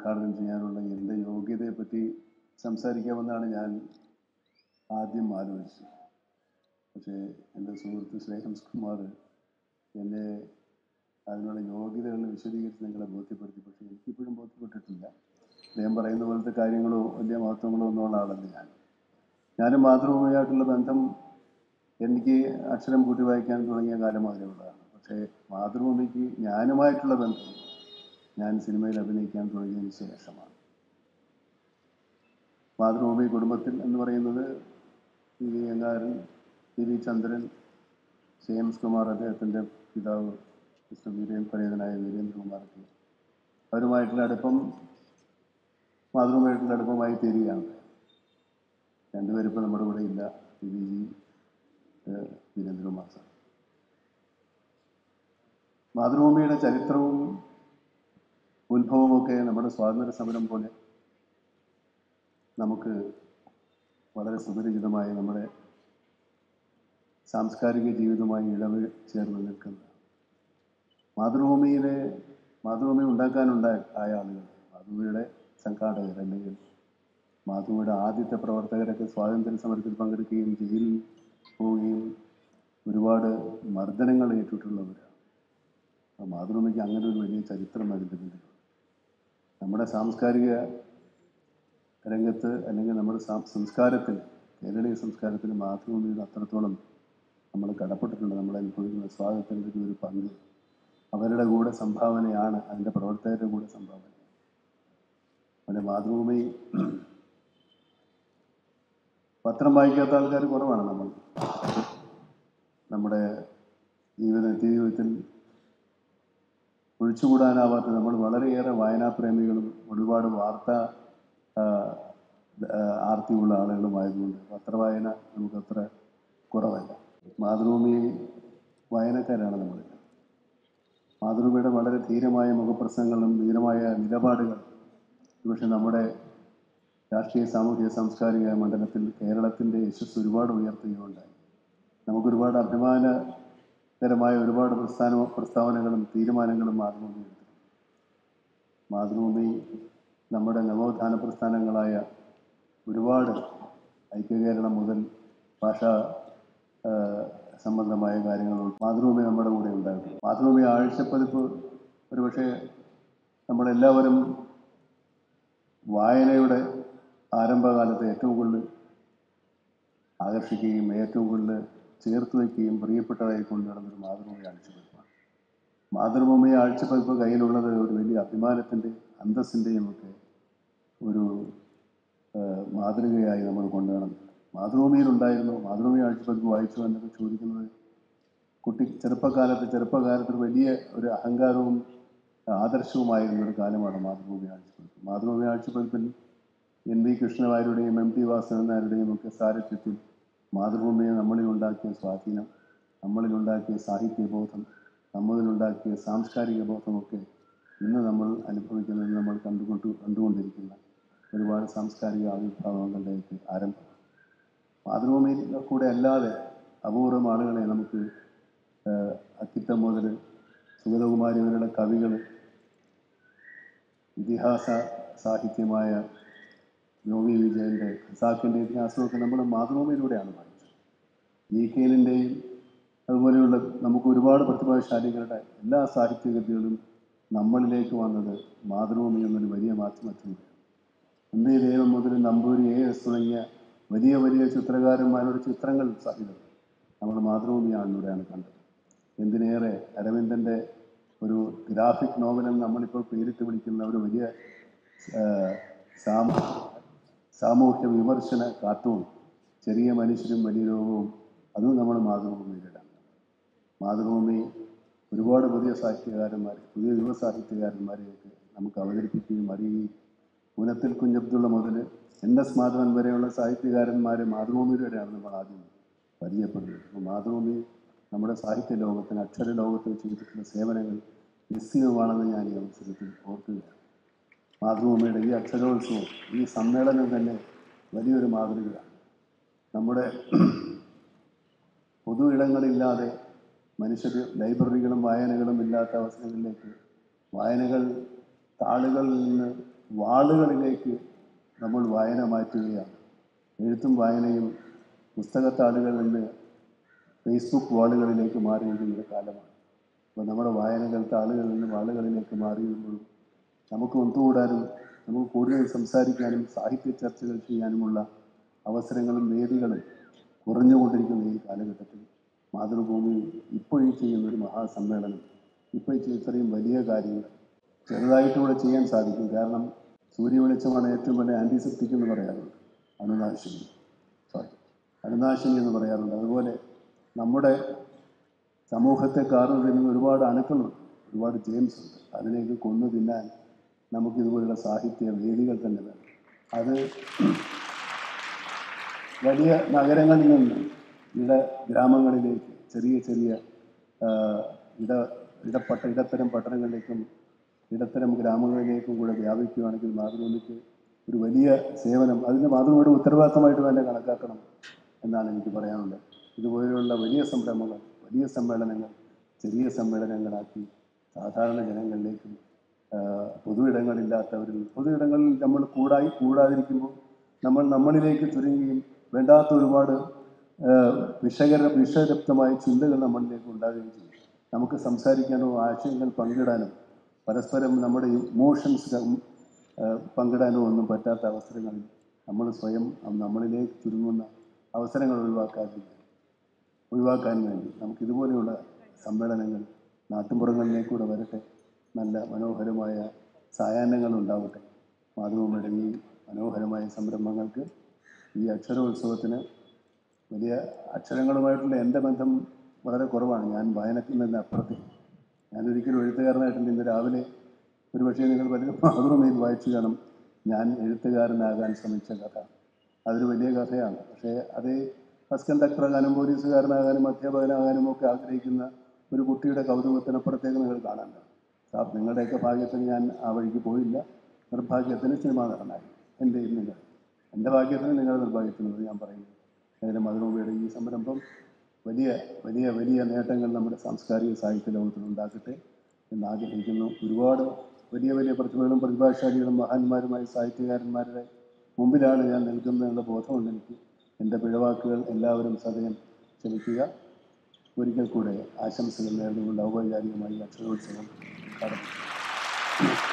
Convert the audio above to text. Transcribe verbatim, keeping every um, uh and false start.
ഉദ്ഘാടനം ചെയ്യാനുള്ള എൻ്റെ യോഗ്യതയെപ്പറ്റി സംസാരിക്കാമെന്നാണ് ഞാൻ ആദ്യം ആലോചിച്ചത്. പക്ഷേ എൻ്റെ സുഹൃത്ത് ശ്രീ ഹംസ് കുമാർ എന്നെ അതിനുള്ള യോഗ്യതകൾ വിശദീകരിച്ച് നിങ്ങളെ ബോധ്യപ്പെടുത്തി. പക്ഷേ എനിക്കിപ്പോഴും ബോധ്യപ്പെട്ടിട്ടില്ല. അദ്ദേഹം പറയുന്ന പോലത്തെ കാര്യങ്ങളോ വലിയ മഹത്വങ്ങളോ ഒന്നുള്ള ആളല്ല ഞാൻ. ഞാനും മാതൃഭൂമിയായിട്ടുള്ള ബന്ധം എനിക്ക് അക്ഷരം കൂട്ടി വായിക്കാൻ തുടങ്ങിയ കാലം അതിലുള്ളതാണ്. പക്ഷേ മാതൃഭൂമിക്ക് ഞാനുമായിട്ടുള്ള ബന്ധം ഞാൻ സിനിമയിൽ അഭിനയിക്കാൻ തുടങ്ങിയതിന് ശേഷമാണ്. മാതൃഭൂമി കുടുംബത്തിൽ എന്ന് പറയുന്നത് P V Angaran, P V Chandran, C M S Kumar, അദ്ദേഹത്തിൻ്റെ പിതാവ് മിസ്റ്റർ വീരേന്ദ്ര പരേതനായ വീരേന്ദ്രകുമാർക്ക് അവരുമായിട്ടുള്ള അടുപ്പം മാതൃഭൂമിയായിട്ടുള്ള അടുപ്പമായി തീരുകയാണ്. രണ്ടുപേരിപ്പോൾ നമ്മുടെ കൂടെ ഇല്ല, P V G Veerendrakumar sir. മാതൃഭൂമിയുടെ ചരിത്രവും ഉത്ഭവമൊക്കെ നമ്മുടെ സ്വാതന്ത്ര്യ സമരം പോലെ നമുക്ക് വളരെ സുപരിചിതമായി നമ്മുടെ സാംസ്കാരിക ജീവിതവുമായി ഇടവ് ചേർന്ന് നിൽക്കുന്നത്. മാതൃഭൂമിയിലെ മാതൃഭൂമി ഉണ്ടാക്കാനുണ്ടായ ആയ ആളുകൾ, മാതൃഭൂമിയുടെ സംഘാടകർ അല്ലെങ്കിൽ മാതൃഭൂമിയുടെ ആദ്യത്തെ പ്രവർത്തകരൊക്കെ സ്വാതന്ത്ര്യ സമരത്തിൽ പങ്കെടുക്കുകയും ജയിലിൽ പോവുകയും ഒരുപാട് മർദ്ദനങ്ങൾ ഏറ്റിട്ടുള്ളവരാണ്. മാതൃഭൂമിക്ക് അങ്ങനെ ഒരു വലിയ ചരിത്രം അതിൻ്റെ പിന്നിലുണ്ട്. നമ്മുടെ സാംസ്കാരിക രംഗത്ത് അല്ലെങ്കിൽ നമ്മുടെ സംസ്കാരത്തിൽ, കേരളീയ സംസ്കാരത്തിൽ മാതൃഭൂമിയുടെ അത്രത്തോളം നമ്മൾ കടപ്പെട്ടിട്ടുണ്ട്. നമ്മൾ അനുഭവിക്കുന്ന സ്വാതന്ത്ര്യത്തിൻ്റെ ഒരു പങ്ക് അവരുടെ കൂടെ സംഭാവനയാണ്, അതിൻ്റെ പ്രവർത്തകരുടെ കൂടെ സംഭാവന. അതിൻ്റെ മാതൃഭൂമി പത്രം വായിക്കാത്ത ആൾക്കാർ കുറവാണ്. നമ്മൾ നമ്മുടെ ജീവിത നിത്യജീവിതത്തിൽ ഒഴിച്ചുകൂടാനാവാത്ത നമ്മൾ വളരെയേറെ വായനാപ്രേമികളും ഒരുപാട് വാർത്താ ആർത്തിയുള്ള ആളുകളുമായതുകൊണ്ട് പത്രവായന നമുക്കത്ര കുറവല്ല. മാതൃഭൂമി വായനക്കാരാണ് നമ്മൾ. മാതൃഭൂമിയുടെ വളരെ ധീരമായ മുഖപ്രസംഗങ്ങളും ധീരമായ നിലപാടുകൾ പക്ഷെ നമ്മുടെ രാഷ്ട്രീയ സാമൂഹിക സാംസ്കാരിക മണ്ഡലത്തിൽ കേരളത്തിൻ്റെ യശസ് ഒരുപാട് ഉയർത്തുകയുണ്ടായി. നമുക്കൊരുപാട് അഭിമാനകരമായ ഒരുപാട് പ്രസ്ഥാന പ്രസ്താവനകളും തീരുമാനങ്ങളും മാതൃഭൂമി എടുത്തു. മാതൃഭൂമി നമ്മുടെ നവോത്ഥാന പ്രസ്ഥാനങ്ങളായ ഒരുപാട് ഐക്യകേരളം മുതൽ ഭാഷാ സംബന്ധമായ കാര്യങ്ങൾ മാതൃഭൂമി നമ്മുടെ കൂടെ ഉണ്ടായിരുന്നു. മാതൃഭൂമി ആഴ്ചപ്പതിപ്പ് ഒരുപക്ഷെ നമ്മളെല്ലാവരും വായനയുടെ ആരംഭകാലത്ത് ഏറ്റവും കൂടുതൽ ആകർഷിക്കുകയും ഏറ്റവും കൂടുതൽ ചേർത്ത് വയ്ക്കുകയും പ്രിയപ്പെട്ടതായി കൊണ്ടു നടന്നൊരു മാതൃഭൂമി ആഴ്ചപ്പതിപ്പാണ്. മാതൃഭൂമി ആഴ്ചപ്പതിപ്പ് കയ്യിലുള്ളത് ഒരു വലിയ അഭിമാനത്തിൻ്റെ അന്തസ്സിൻ്റെയും ഒക്കെ ഒരു മാതൃകയായി നമ്മൾ കൊണ്ടുവരണം. മാതൃഭൂമിയിലുണ്ടായിരുന്നു, മാതൃഭൂമി ആഴ്ചപ്പതിപ്പ് വായിച്ചു എന്നൊക്കെ ചോദിക്കുന്നത് കുട്ടി ചെറുപ്പകാലത്ത് ചെറുപ്പകാലത്ത് വലിയ ഒരു അഹങ്കാരവും ആദർശവുമായിരുന്ന ഒരു കാലമാണ് മാതൃഭൂമി ആഴ്ചപ്പതിപ്പ്. മാതൃഭൂമി ആഴ്ചപ്പതിപ്പിൽ എൻ വി കൃഷ്ണവാര്യരുടെയും എം ടി വാസുദേവൻ നായരുടെയും ഒക്കെ സാരഥ്യത്തിൽ മാതൃഭൂമിയെ നമ്മളിലുണ്ടാക്കിയ സ്വാധീനം, നമ്മളിലുണ്ടാക്കിയ സാഹിത്യബോധം, നമ്മളിലുണ്ടാക്കിയ സാംസ്കാരിക ബോധമൊക്കെ ഇന്ന് നമ്മൾ അനുഭവിക്കുന്നത്, നമ്മൾ കണ്ടുകൊണ്ട് കണ്ടുകൊണ്ടിരിക്കുന്ന ഒരുപാട് സാംസ്കാരിക ആവിർഭാവങ്ങളിലേക്ക് ആരംഭം. മാതൃഭൂമിയിൽ കൂടെ അല്ലാതെ അപൂർവം ആളുകളെ നമുക്ക് അക്കിത്തം മുതൽ സുഗതകുമാരി വരെയുള്ള കവികൾ, ഇതിഹാസ സാഹിത്യമായ യോഗി വിജയൻ്റെ ഖസാക്കിൻ്റെ ഇതിഹാസമൊക്കെ നമ്മൾ മാതൃഭൂമിയിലൂടെയാണ് വായിച്ചത്. ജി കെയിലിൻ്റെയും അതുപോലെയുള്ള നമുക്ക് ഒരുപാട് പ്രതിഭാശാലികളുടെ എല്ലാ സാഹിത്യകൃതികളും നമ്മളിലേക്ക് വന്നത് മാതൃഭൂമി എന്നൊരു വലിയ മാധ്യമത്തിലൂടെയാണ്. എം വി ദേവൻ മുതൽ നമ്പൂരി എ എസ് തുടങ്ങിയ വലിയ വലിയ ചിത്രകാരന്മാരുടെ ചിത്രങ്ങൾ സഹിതം നമ്മൾ മാതൃഭൂമിയാണിലൂടെയാണ് കണ്ടത്. എന്തിനേറെ അരവിന്ദൻ്റെ ഒരു ഗ്രാഫിക് നോവലെന്ന് നമ്മളിപ്പോൾ പേരിട്ട് വിളിക്കുന്ന ഒരു വലിയ സാമൂ സാമൂഹ്യ വിമർശന കാർട്ടൂൺ, ചെറിയ മനുഷ്യരും വലിയ ലോകവും, അതും നമ്മൾ മാതൃഭൂമിയിലിടാം. മാതൃഭൂമി ഒരുപാട് പുതിയ സാഹിത്യകാരന്മാർ, പുതിയ യുവ സാഹിത്യകാരന്മാരെയൊക്കെ നമുക്ക് അവതരിപ്പിക്കുകയും അറിയുകയും, പുനത്തിൽ കുഞ്ഞബ്ദുള്ള മുതൽ എൻ എസ് മാധവൻ വരെയുള്ള സാഹിത്യകാരന്മാരെ മാതൃഭൂമിയിലൂടെയാണ് നമ്മൾ ആദ്യം പരിചയപ്പെടുന്നത്. അപ്പോൾ മാതൃഭൂമി നമ്മുടെ സാഹിത്യ ലോകത്തിന്, അക്ഷര ലോകത്തിന് ചെയ്തിട്ടുള്ള സേവനങ്ങൾ നിസ്സീമമാണെന്ന് ഞാൻ ഈ അവസരത്തിൽ ഓർക്കുകയാണ്. മാതൃഭൂമിയുടെ ഈ അക്ഷരോത്സവം, ഈ സമ്മേളനം തന്നെ വലിയൊരു മാതൃകയാണ്. നമ്മുടെ പൊതു ഇടങ്ങളില്ലാതെ മനുഷ്യർ ലൈബ്രറികളും വായനകളും ഇല്ലാത്ത അവസരങ്ങളിലേക്ക് വായനകൾ താളുകളിൽ നിന്ന് വാളുകളിലേക്ക് നമ്മൾ വായന മാറ്റുകയാണ്. എഴുത്തും വായനയും പുസ്തകത്താളുകളിൽ നിന്ന് ഫേസ്ബുക്ക് വാളുകളിലേക്ക് മാറിയിരിക്കുന്ന ഒരു കാലമാണ്. അപ്പോൾ നമ്മുടെ വായനകൾ താളുകളിൽ നിന്ന് വാളുകളിലേക്ക് മാറിയിരുമ്പോഴും നമുക്ക് ഒത്തുകൂടാനും നമുക്ക് കൂടുതൽ സംസാരിക്കാനും സാഹിത്യ ചർച്ചകൾ ചെയ്യാനുമുള്ള അവസരങ്ങളും വേദികളും കുറഞ്ഞുകൊണ്ടിരിക്കുന്ന ഈ കാലഘട്ടത്തിൽ മാതൃഭൂമി ഇപ്പോൾ ഈ ചെയ്യുന്ന ഒരു മഹാസമ്മേളനം, ഇപ്പോൾ ഈ ഇത്രയും വലിയ കാര്യങ്ങൾ ചെറുതായിട്ടൂടെ ചെയ്യാൻ സാധിക്കും. കാരണം സൂര്യവെളിച്ചമാണ് ഏറ്റവും വലിയ ആൻറ്റിസെപ്റ്റിക് എന്ന് പറയാറുണ്ട്, അണുനാശിനി സോറി അണുനാശിനി എന്ന് പറയാറുണ്ട്. അതുപോലെ നമ്മുടെ സമൂഹത്തെ കാർന്നു തിന്നുന്ന ഒരുപാട് അണുക്കളുണ്ട്, ഒരുപാട് ജെയിംസ് ഉണ്ട്. അതിലേക്ക് കൊന്നു തിന്നാൻ നമുക്കിതുപോലുള്ള സാഹിത്യ വേദികൾ തന്നെ വേണം. അത് വലിയ നഗരങ്ങളിൽ നിന്ന് ഇട ഗ്രാമങ്ങളിലേക്ക്, ചെറിയ ചെറിയ ഇട ഇടപ്പട്ട ഇടത്തരം പട്ടണങ്ങളിലേക്കും ഇടത്തരം ഗ്രാമങ്ങളിലേക്കും കൂടെ വ്യാപിക്കുകയാണെങ്കിൽ മാതൃഭൂമിക്ക് ഒരു വലിയ സേവനം, അതിൻ്റെ മാതൃഭൂമിയുടെ ഉത്തരവാദിത്തമായിട്ട് തന്നെ കണക്കാക്കണം എന്നാണ് എനിക്ക് പറയാനുള്ളത്. ഇതുപോലെയുള്ള വലിയ സംരംഭങ്ങൾ, വലിയ സമ്മേളനങ്ങൾ ചെറിയ സമ്മേളനങ്ങളാക്കി സാധാരണ ജനങ്ങളിലേക്കും പൊതു ഇടങ്ങളില്ലാത്തവരിൽ പൊതു ഇടങ്ങളിൽ നമ്മൾ കൂടായി കൂടാതിരിക്കുമ്പോൾ നമ്മൾ നമ്മളിലേക്ക് ചുരുങ്ങുകയും വേണ്ടാത്ത ഒരുപാട് വിഷകര വിഷരപ്തമായ ചിന്തകൾ നമ്മളിലേക്ക് ഉണ്ടാകുകയും ചെയ്യും. നമുക്ക് സംസാരിക്കാനോ ആശയങ്ങൾ പങ്കിടാനോ പരസ്പരം നമ്മുടെ ഇമോഷൻസ് പങ്കിടാനോ ഒന്നും പറ്റാത്ത അവസരങ്ങളിൽ നമ്മൾ സ്വയം നമ്മളിലേക്ക് ചുരുങ്ങുന്ന അവസരങ്ങൾ ഒഴിവാക്കാൻ ഒഴിവാക്കാൻ വേണ്ടി നമുക്കിതുപോലെയുള്ള സമ്മേളനങ്ങൾ നാട്ടുമ്പുറങ്ങളിലേക്കൂടെ വരട്ടെ. നല്ല മനോഹരമായ സായാഹ്നങ്ങൾ ഉണ്ടാവട്ടെ. മാതൃഭൂമിയുടെ ഈ മനോഹരമായ സംരംഭങ്ങൾക്ക്, ഈ അക്ഷരോത്സവത്തിന് വലിയ അക്ഷരങ്ങളുമായിട്ടുള്ള എൻ്റെ ബന്ധം വളരെ കുറവാണ്. ഞാൻ വായനത്തിൽ നിന്ന് അപ്പുറത്ത് ഞാനൊരിക്കലും എഴുത്തുകാരനായിട്ടുണ്ട്. ഇന്ന് രാവിലെ ഒരുപക്ഷെ നിങ്ങൾ പലരും മാതൃഭൂമിയിൽ വായിച്ചു കാണും ഞാൻ എഴുത്തുകാരനാകാൻ ശ്രമിച്ച കഥ. അതൊരു വലിയ കഥയാണ്. പക്ഷേ അതേ ബസ് കണ്ടക്ടറാകാനും പോലീസുകാരനാകാനും അധ്യാപകനാകാനും ഒക്കെ ആഗ്രഹിക്കുന്ന ഒരു കുട്ടിയുടെ കൗതുകത്തിനപ്പുറത്തേക്ക് നിങ്ങൾ കാണണ്ട. സാർ, നിങ്ങളുടെയൊക്കെ ഭാഗ്യത്തിന് ഞാൻ ആ വഴിക്ക് പോയില്ല. നിർഭാഗ്യത്തിന് സിനിമാ നടനായി. എൻ്റെയും നിങ്ങൾ എൻ്റെ ഭാഗ്യത്തിന് നിങ്ങളുടെ നിർഭാഗ്യത്തിനെന്ന് ഞാൻ പറയുന്നു. ഏതായാലും മാതൃഭൂമിയുടെ ഈ സംരംഭം വലിയ വലിയ വലിയ നേട്ടങ്ങൾ നമ്മുടെ സാംസ്കാരിക സാഹിത്യ ലോകത്തിൽ ഉണ്ടാക്കട്ടെ എന്ന് ആഗ്രഹിക്കുന്നു. ഒരുപാട് വലിയ വലിയ പ്രതിഭകളും പ്രതിഭാശാലികളും മഹാന്മാരുമായ സാഹിത്യകാരന്മാരുടെ മുമ്പിലാണ് ഞാൻ നിൽക്കുന്നതെന്നുള്ള ബോധമുണ്ട് എനിക്ക്. എൻ്റെ പിഴവാക്കുകൾ എല്ലാവരും സദയം ക്ഷമിക്കുക. ഒരിക്കൽ കൂടെ ആശംസകൾ നേർന്നുകൊണ്ട് ഔപചാരികമായി അക്ഷരോത്സവം കടന്നു.